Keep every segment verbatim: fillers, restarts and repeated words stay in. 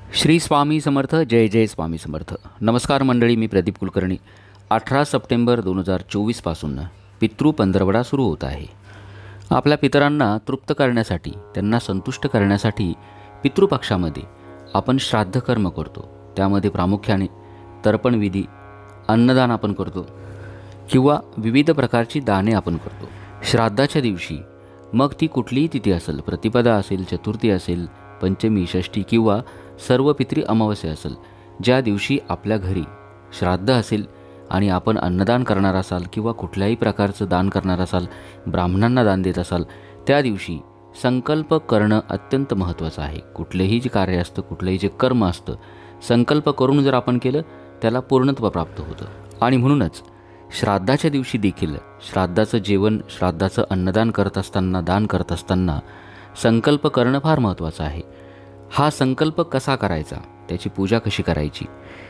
श्री स्वामी समर्थ. जय जय स्वामी समर्थ. नमस्कार मंडळी, मी प्रदीप कुलकर्णी. अठरा सप्टेंबर दोन हजार चोवीसपासून पितृ पंधरवडा सुरू होत आहे. आपल्या पितरांना तृप्त करण्यासाठी, त्यांना संतुष्ट करण्यासाठी पितृपक्षामध्ये आपण श्राद्धकर्म करतो. त्यामध्ये प्रामुख्याने तर्पणविधी, अन्नदान आपण करतो किंवा विविध प्रकारची दाने आपण करतो. श्राद्धाच्या दिवशी, मग ती कुठलीही तिथी असेल, प्रतिपदा असेल, चतुर्थी असेल, पंचमी, षष्ठी किंवा सर्व पितृ अमावस्या असेल, ज्या दिवशी आपल्या घरी श्राद्ध असेल आणि आपण अन्नदान करणार असाल किंवा कुठल्याही प्रकारचं दान करणार असाल, ब्राह्मणांना दान देत असाल, त्या दिवशी संकल्प करणं अत्यंत महत्त्वाचं आहे. कुठलेही जे कार्य असतं, कुठलंही जे कर्म असतं, संकल्प करून जर आपण केलं त्याला पूर्णत्व प्राप्त होतं. आणि म्हणूनच श्राद्धाच्या दिवशी देखील श्राद्धाचं जेवण, श्राद्धाचं अन्नदान करत असताना, दान करत असताना संकल्प करणं फार महत्त्वाचं आहे. हा संकल्प कसा करायचा, त्याची पूजा कशी करायची,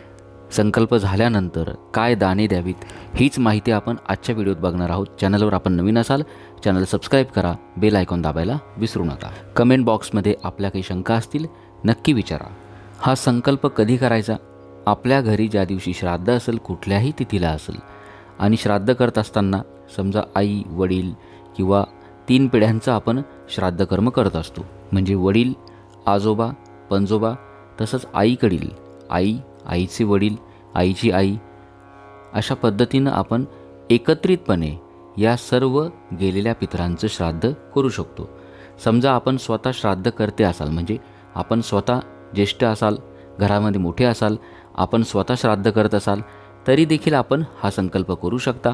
संकल्प झाल्यानंतर काय दाने द्यावीत, हीच माहिती आपण आजच्या व्हिडिओत बघणार आहोत. चॅनलवर आपण नवीन असाल, चॅनल सबस्क्राईब करा, बेल आयकॉन दाबायला विसरू नका. कमेंट बॉक्समध्ये आपल्या काही शंका असतील नक्की विचारा. हा संकल्प कधी करायचा? आपल्या घरी ज्या दिवशी श्राद्ध असेल, कुठल्याही तिथीला असेल, आणि श्राद्ध करत असताना समजा आई, वडील किंवा तीन पिढ्यांचं आपण श्राद्धकर्म करत असतो. म्हणजे वडील, आजोबा, पणजोबा, तसंच आईकडील आई, आईचे वडील, आईची आई, अशा पद्धतीनं आपण एकत्रितपणे या सर्व गेलेल्या पितरांचं श्राद्ध करू शकतो. समजा आपण स्वतः श्राद्ध करते असाल, म्हणजे आपण स्वतः ज्येष्ठ असाल, घरामध्ये मोठे असाल, आपण स्वतः श्राद्ध करत असाल, तरी देखील आपण हा संकल्प करू शकता.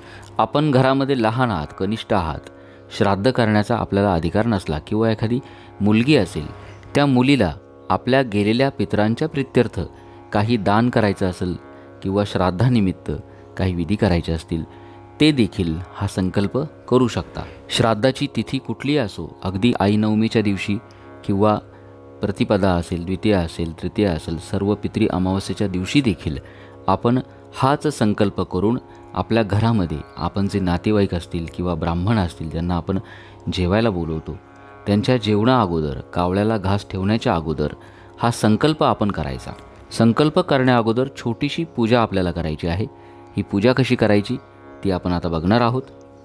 आपण घरामध्ये लहान आहात, कनिष्ठ आहात, श्राद्ध करण्याचा आपल्याला अधिकार नसला किंवा एखादी मुलगी असेल, त्या मुलीला आपल्या गेलेल्या पितरांच्या प्रित्यर्थ काही दान करायचं असेल किंवा श्राद्धानिमित्त काही विधी करायचे असतील, ते देखील हा संकल्प करू शकता. श्राद्धाची तिथी कुठलीही असो, अगदी आई नवमीच्या दिवशी किंवा प्रतिपदा असेल, द्वितीया असेल, तृतीया असेल, सर्व पितृ अमावस्येच्या दिवशी देखील आपण हाच संकल्प करून आपल्या घरामध्ये आपण जे नातेवाईक असतील किंवा ब्राह्मण असतील, ज्यांना आपण जेवायला बोलवतो, त्यांच्या जेवणा अगोदर, कावळ्याला घास ठेवण्याच्या अगोदर हा संकल्प आपण करायचा. संकल्प करण्या अगोदर छोटीशी पूजा आपल्याला करायची आहे. ही पूजा कशी करायची ती आपण आता बघणार आहोत.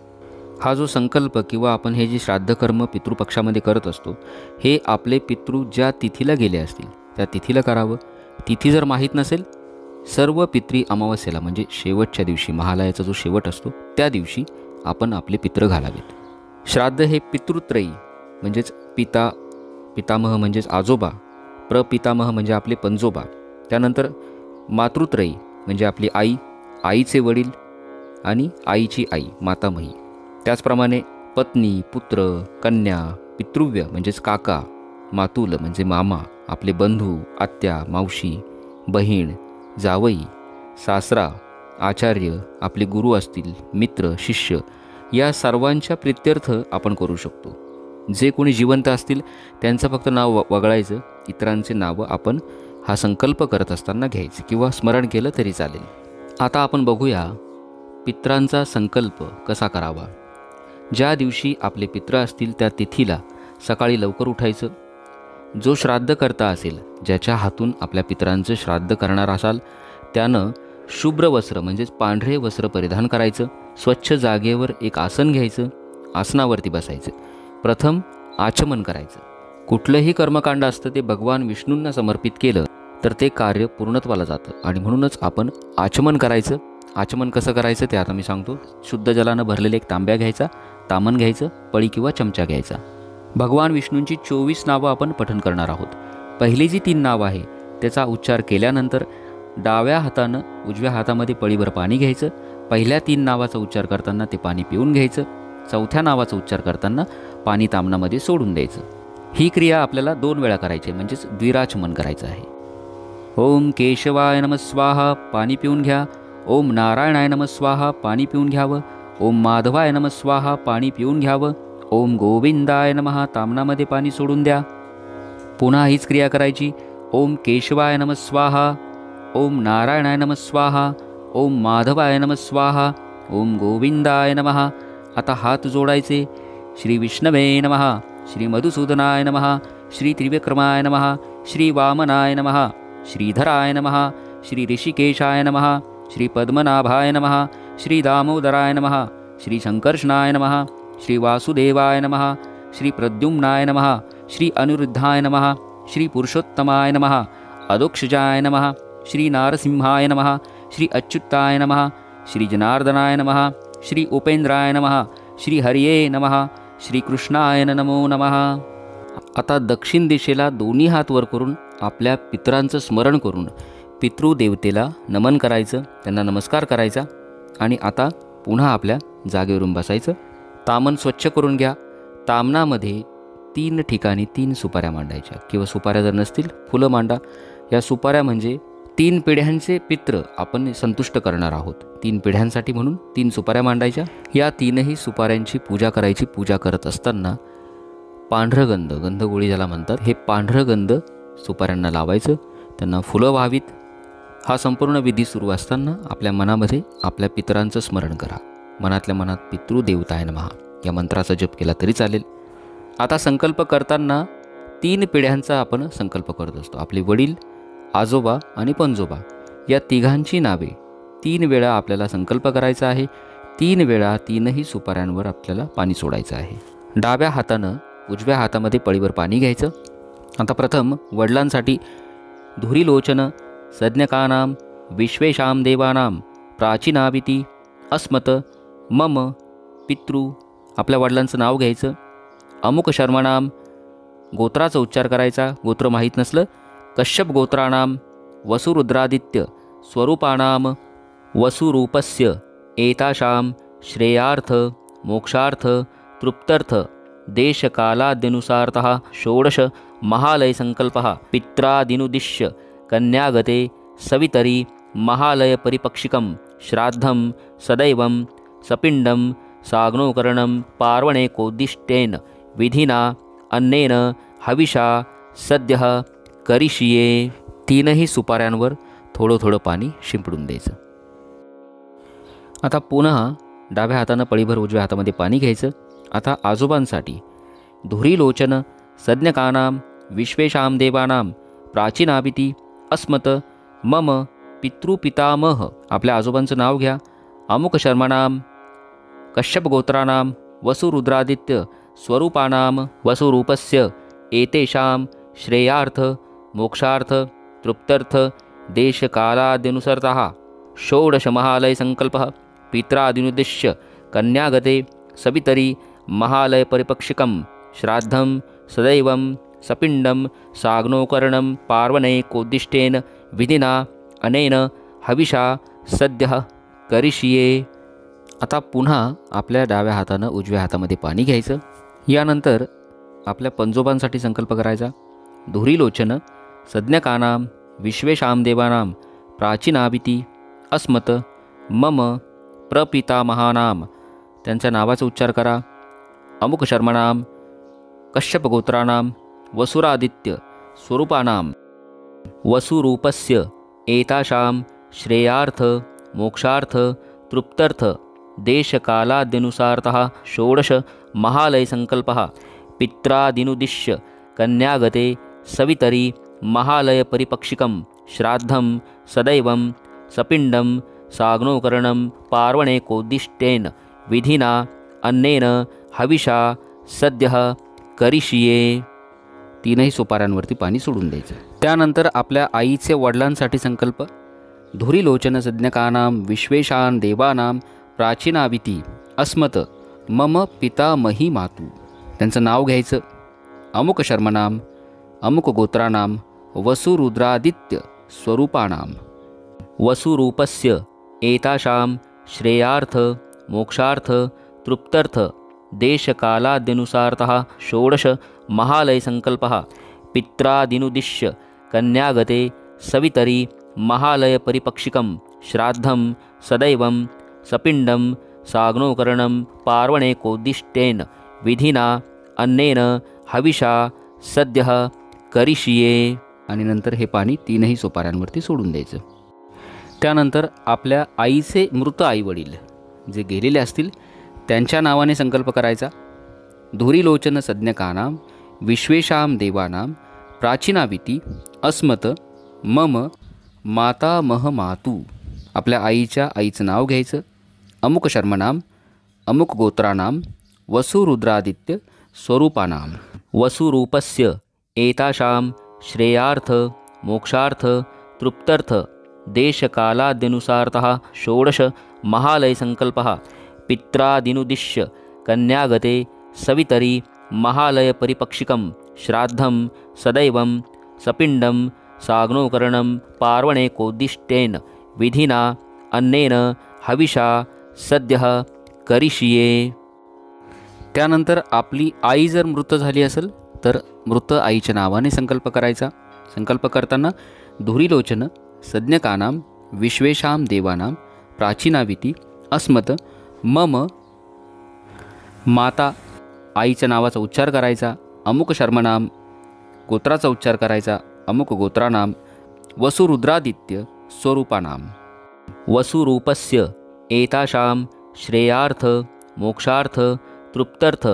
हा जो संकल्प किंवा आपण हे जे श्राद्धकर्म पितृपक्षामध्ये करत असतो, हे आपले पितृ ज्या तिथीला गेले असतील त्या तिथीला करावं. तिथी जर माहीत नसेल, सर्व पितृ अमावस्येला, म्हणजे शेवटच्या दिवशी, महालयाचा जो शेवट असतो त्या दिवशी आपण आपले पितृ घालावेत. श्राद्ध हे पितृत्रयी म्हणजेच पिता, पितामह म्हणजेच आजोबा, प्रपितामह म्हणजे आपले पणजोबा, त्यानंतर मातृत्रयी म्हणजे आपली आई, आईचे वडील आणि आईची आई मातामही, त्याचप्रमाणे पत्नी, पुत्र, कन्या, पितृव्य म्हणजेच काका, मातुल म्हणजे मामा, आपले बंधू, आत्या, मावशी, बहीण, जावई, सासरा, आचार्य, आपले गुरु असतील, मित्र, शिष्य, या सर्वांच्या प्रित्यर्थ आपण करू शकतो. जे कोणी जिवंत असतील त्यांचं फक्त नाव वगळायचं, इतरांचे नावं आपण हा संकल्प करत असताना घ्यायचे किंवा स्मरण केलं तरी चालेल. आता आपण बघूया पितरांचा संकल्प कसा करावा. ज्या दिवशी आपले पित्र असतील त्या तिथीला सकाळी लवकर उठायचं. जो श्राद्धकर्ता असेल, ज्याच्या हातून आपल्या पितरांचं श्राद्ध करणार असाल, त्यानं शुभ्र वस्त्र म्हणजेच पांढरे वस्त्र परिधान करायचं. स्वच्छ जागेवर एक आसन घ्यायचं, आसनावरती बसायचं. प्रथम आचमन करायचं. कुठलंही कर्मकांड असतं ते भगवान विष्णूंना समर्पित केलं तर ते कार्य पूर्णत्वाला जातं, आणि म्हणूनच आपण आचमन करायचं. आचमन कसं करायचं ते आता मी सांगतो. शुद्ध जलानं भरलेले एक तांब्या घ्यायचा, तामन घ्यायचं, पळी किंवा चमचा घ्यायचा. भगवान विष्णूंची चोवीस नावं आपण पठण करणार आहोत. पहिली जी तीन नावं आहे त्याचा उच्चार केल्यानंतर डाव्या हातानं उजव्या हातामध्ये पळीभर पाणी घ्यायचं. पहिल्या तीन नावाचा उच्चार करताना ते पाणी पिऊन घ्यायचं. चौथ्या नावाचा उच्चार करताना पाणी तामनामध्ये सोडून द्यायचं. ही क्रिया आपल्याला दोन वेळा करायची आहे, म्हणजेच द्विराचमन करायचं आहे. ओम केशवाय नमः स्वाहा, पाणी पिऊन घ्या. ओम नारायणाय नमः स्वाहा, पाणी पिऊन घ्यावं. ओम माधवाय नमः स्वाहा, पाणी पिऊन घ्यावं. ओम गोविंदाय नमः, तामनामध्ये पाणी सोडून द्या. पुन्हा हीच क्रिया करायची. ओम केशवाय नमः स्वाहा, ओम नारायणाय नमः स्वाहा, ओम माधवाय नमः स्वाहा, ओम गोविंदाय नमः. आता हात जोडायचे. श्री विष्णवे नमः, श्री मधुसूदनाय नमः, श्री त्रिविक्रमाय नमः, श्री वामनाय नमः, श्रीधराय नमः, श्री ऋषिकेशाय नमः, श्री पद्मनाभाय नमः, श्री दामोदराय नमः, श्री संकर्षणाय नमः, श्री वासुदेवाय नमः, श्री प्रद्युम्नाय नमः, श्री अनिरुद्धाय नमः, श्री पुरुषोत्तमाय नमः, अदोक्षजाय नमः, श्री नारसिंहाय नमः, श्री अच्युताय नमः, श्री जनार्दनाय नमः, श्री उपेंद्राय नमः, श्री हरिये नमः, श्री कृष्णाय नमो नमः. आता दक्षिण दिशेला दोन्ही हात वर करून आपल्या पितरांचं स्मरण करून पितृदेवतेला नमन करायचं, त्यांना नमस्कार करायचा आणि आता पुन्हा आपल्या जागेवरून बसायचं. तामन स्वच्छ करून घ्या. तामनामध्ये तीन ठिकाणी तीन सुपाऱ्या मांडायच्या किंवा सुपाऱ्या जर नसतील फुलं मांडा. या सुपाऱ्या म्हणजे तीन पिढ्यांचे पित्र आपण संतुष्ट करणार आहोत. तीन पिढ्यांसाठी म्हणून तीन सुपाऱ्या मांडायच्या. या तीनही सुपाऱ्यांची पूजा करायची. पूजा करत असताना पांढरं गंध, गंधगोळी ज्याला म्हणतात, हे पांढरं गंध सुपाऱ्यांना लावायचं, त्यांना फुलं व्हावीत. हा संपूर्ण विधी सुरू असताना आपल्या मनामध्ये आपल्या पितरांचं स्मरण करा. मनातल्या मनात पितृदेवताय नमः या मंत्राचा जप केला तरी चालेल. आता संकल्प करताना तीन पिढ्यांचा आपण संकल्प करत असतो. आपले वडील, आजोबा आणि पणजोबा या तिघांची नावे तीन वेळा आपल्याला संकल्प करायचा आहे. तीन वेळा तीनही सुपाऱ्यांवर आपल्याला पाणी सोडायचं आहे. डाव्या हातानं उजव्या हातामध्ये पळीवर पाणी घ्यायचं. आता प्रथम वडिलांसाठी धुरीलोचन सज्ञकानां विश्वेशां देवानां प्राचीनाविती अस्मत मम पितृ. आपल्या वडिलांचं नाव घ्यायचं. अमुक शर्मणाम गोत्राचा उच्चार करायचा. गोत्र माहीत नसलं कश्यप गोत्राणाम वसुरुद्रादित्य स्वरूपाणाम वसुरूपस्य एताशां श्रेयार्थ मोक्षार्थ तृप्त्यर्थ देशकालाद्यनुसारतः षोडश महालय संकल्पः पित्रादिनुदिश्य कन्यागते सवितरी महालय परिपक्षिकं श्राद्धं सदैवं सपिंडं साग्नोकरणं पार्वणेकोद्दिष्टेन विधिना अन्नेन हविषा सद्यः करिष्ये. तीनही सुपाऱ्यांवर थोडं थोडं पाणी शिंपडून द्यायचं. आता पुन्हा डाव्या हातानं पळीभर उजव्या हातामध्ये पाणी घ्यायचं. आता आजोबांसाठी धुरीलोचन सज्ञकानां विश्वेशां देवानां प्राचीनाविती अस्मत मम पितृपितामह. आपल्या आजोबांचं नाव घ्या. अमुक शर्मणां कश्यप गोत्राणां वसुरुद्रादित्य स्वरूपाणां वसुरूपस्य एतेषां श्रेयार्थ मोक्षार्थ तृप्त्यर्थ देशकालाद्यनुसरतः षोडश महालय संकल्पः पित्रादिनुद्दिश्य कन्यागते सवितरी महालय परिपक्षिकं श्राद्धं सदैवं सपिंडं साग्नोकरणं पार्वणैकोद्दिष्टेन विधिना अनेन हविषा सद्यः करिष्ये. आता पुन्हा आपल्या डाव्या हातानं उजव्या हातामध्ये पाणी घ्यायचं. यानंतर आपल्या पणजोबांसाठी संकल्प करायचा. धुरीलोचन सज्ञकानां विश्वेशां देवानां प्राचीनाविती अस्मत मम प्रपितामहानां. त्यांच्या नावाचा उच्चार करा. अमुक शर्मणां कश्यप गोत्राणां वसुरादित्य स्वरूपाणां वसुरूपस्य एताशां श्रेयार्थ मोक्षार्थ तृप्त्यर्थ देशकालाद्यनुसारतः षोडश महालय संकल्पः पित्रादिनुदिश्य कन्यागते सवितरी महालय परिपक्षिकं श्राद्धं सदैवं सपिंडं साग्नोकरणं पार्वणेकोद्दिष्टेन विधिना अन्नेन हविषा सद्यः करिष्ये. तीनही सुपाऱ्यांवरती पाणी सोडून द्यायचं. त्यानंतर आपल्या आईचे वडिलांसाठी संकल्प. धुरीलोचन सज्ञकानां विश्वेशां देवानां प्राचीनाविती अस्मत मम पितामही मातु. त्यांचं नाव घ्यायचं. अमुक शर्मणां अमुक गोत्राणां वसुरुद्रादित्य स्वरूपाणां वसुरूपस्य एताशां श्रेयार्थ मोक्षार्थ तृप्त्यर्थ देशकालाद्यनुसारतः षोडश महालय संकल्पः पित्रादिनुदिश्य कन्यागते सवितरी महालय परिपक्षिकं श्राद्धं सदैवं सपिंडं साग्नोकरणं पार्वणेकोद्दिष्टेन विधिना अन्नेन हविषा सद्यः करिष्ये. आणि नंतर हे पाणी तीनही सुपाऱ्यांवरती सोडून द्यायचं. त्यानंतर आपल्या आईचे मृत आईवडील जे गेलेले असतील त्यांच्या नावाने संकल्प करायचा. धुरीलोचन सज्ञकानां विश्वेशां देवानां प्राचीनाविती अस्मत मम माता मह मातू. आपल्या आईच्या आईचं नाव घ्यायचं. अमुक शर्मनाम अमुक गोत्रानाम वसुरुद्रादित्य स्वरूपानाम. वसुरूपस्य एताशाम श्रेयार्थ मोक्षार्थ तृप्त्यर्थ देशकालाद्यनुसारतः षोडश महालयसंकल्पः पित्रादिनुदिश्य कन्यागते सवितरी महालयपरिपक्षिकं श्राद्धं सदैवं सपिंडं साग्नोकरणं पार्वणे कोद्दिष्टेन विधिना अन्नेन हविषा सद्यः करिष्ये. त्यानंतर आपली आई जर मृत झाली असेल तर मृत आईच्या नावाने संकल्प करायचा. संकल्प करताना धुरीलोचन सज्ञकानां विश्वेशां देवानां प्राचीनाविती अस्मत मम माता आईच्या नावाचा उच्चार करायचा. अमुक शर्मनाम गोत्राचा उच्चार करायचा. अमुक गोत्रानाम वसुरुद्रादित्य स्वरूपानाम. वसुरूपस्य एताशां श्रेयार्थ मोक्षार्थ तृप्त्यर्थ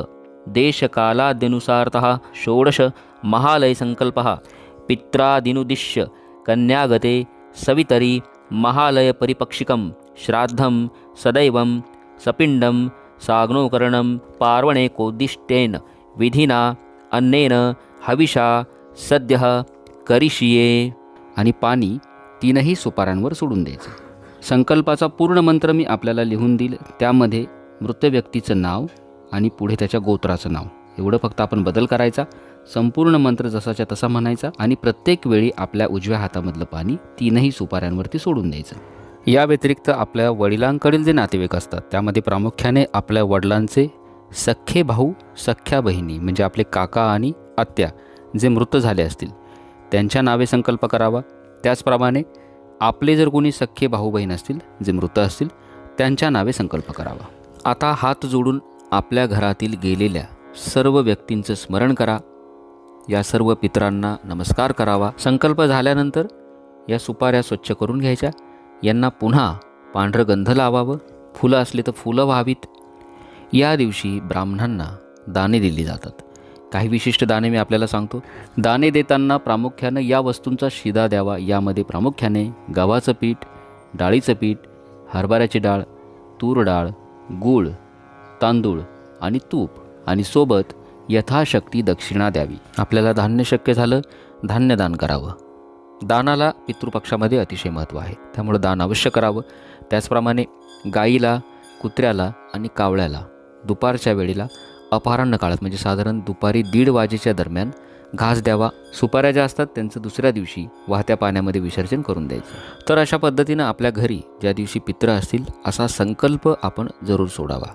देशकालाद्यनुसारतः षोडश महालयसंकल्पः पित्रादिनुदिश्य कन्यागते सवितरी महालयपरिपक्षिकं श्राद्धं सदैवं सपिंडं साग्नोकरणं पार्वणे कोद्दिष्टेन विधिना अन्नेन हविषा सद्यः करिष्ये. आणि पाणी तीनही सुपाऱ्यांवर सोडून द्यायचं. संकल्पाचा पूर्ण मंत्र मी आपल्याला लिहून देईल. त्यामध्ये मृत व्यक्तीचं नाव आणि पुढे त्याच्या गोत्राचं नाव एवढं फक्त आपण बदल करायचा. संपूर्ण मंत्र जसाच्या तसा म्हणायचा आणि प्रत्येक वेळी आपल्या उजव्या हातामधलं पाणी तीनही सुपाऱ्यांवरती सोडून द्यायचं. या व्यतिरिक्त आपल्या वडिलांकडील जे नातेवाईक असतात त्यामध्ये प्रामुख्याने आपल्या वडिलांचे सख्खे भाऊ सख्ख्या बहिणी म्हणजे आपले काका आणि आत्या जे मृत झाले असतील त्यांच्या नावे संकल्प करावा. त्याचप्रमाणे आपले जर कोणी सख्खे भाऊ बहीण असतील जे मृत असतील त्यांच्या नावे संकल्प करावा. आता हात जोडून आपल्या घरातील गेलेल्या सर्व व्यक्तींचं स्मरण करा. या सर्व पितरांना नमस्कार करावा. संकल्प झाल्यानंतर या सुपाऱ्या स्वच्छ करून घ्यायच्या. यांना पुन्हा पांढरं गंध लावावं. फुलं असली तर फुलं व्हावीत. या दिवशी ब्राह्मणांना दाने दिली जातात. काही विशिष्ट दाने मी आपल्याला सांगतो. दाने देताना प्रामुख्यानं या वस्तूंचा शिदा द्यावा. यामध्ये प्रामुख्याने गव्हाचं पीठ, डाळीचं पीठ, हरभऱ्याची डाळ, तूर डाळ, गूळ, तांदूळ आणि तूप आणि सोबत यथाशक्ती दक्षिणा द्यावी. आपल्याला धान्य शक्य झालं धान्य दान करावं. दानाला पितृपक्षामध्ये अतिशय महत्त्व आहे त्यामुळे दान अवश्य करावं. त्याचप्रमाणे गाईला, कुत्र्याला आणि कावळ्याला दुपारच्या वेळेला अपराह्न काळात म्हणजे साधारण दुपारी दीड वाजेच्या दरम्यान घास द्यावा. सुपाऱ्या ज्या असतात त्यांचं दुसऱ्या दिवशी वाहत्या पाण्यामध्ये विसर्जन करून द्यायचं. तर अशा पद्धतीनं आपल्या घरी ज्या दिवशी पितृ असतील असा संकल्प आपण जरूर सोडावा.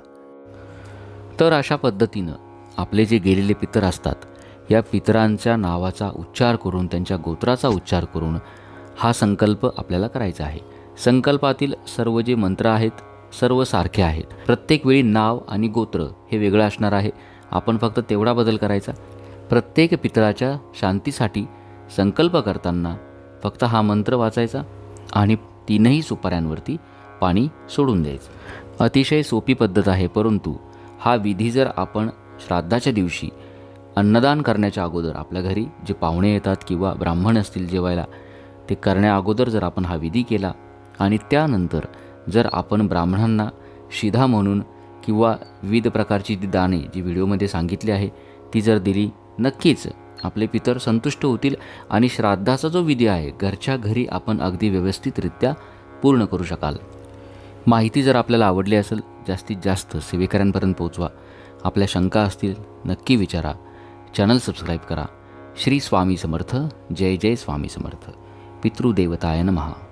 तर अशा पद्धतीनं आपले जे गेलेले पितर असतात या पितरांच्या नावाचा उच्चार करून त्यांच्या गोत्राचा उच्चार करून हा संकल्प आपल्याला करायचा आहे. संकल्पातील सर्व जे मंत्र आहेत सर्व सारखे आहेत. प्रत्येक वेळी नाव आणि गोत्र हे वेगळं असणार आहे. आपण फक्त तेवढा बदल करायचा. प्रत्येक पितराच्या शांतीसाठी संकल्प करताना फक्त हा मंत्र वाचायचा आणि तीनही सुपाऱ्यांवरती पाणी सोडून द्यायचं. अतिशय सोपी पद्धत आहे, परंतु हा विधी जर आपण श्राद्धाच्या दिवशी अन्नदान करण्याच्या अगोदर आपल्या घरी जे पाहुणे येतात किंवा ब्राह्मण असतील जेवायला ते करण्या अगोदर जर आपण हा विधी केला आणि त्यानंतर जर आपण ब्राह्मणांना शिधा म्हणून किंवा विविध प्रकारची ती दाणे जी व्हिडिओमध्ये सांगितली आहे ती जर दिली नक्कीच आपले पितर संतुष्ट होतील आणि श्राद्धाचा जो विधी आहे घरच्या घरी आपण अगदी व्यवस्थितरित्या पूर्ण करू शकाल. माहिती जर आपल्याला आवडली असेल जास्तीत जास्त सेवेकऱ्यांपर्यंत पोहोचवा. आपल्या शंका असतील नक्की विचारा. चॅनल सबस्क्राईब करा. श्री स्वामी समर्थ. जय जय स्वामी समर्थ. पितृदेवताय नमः.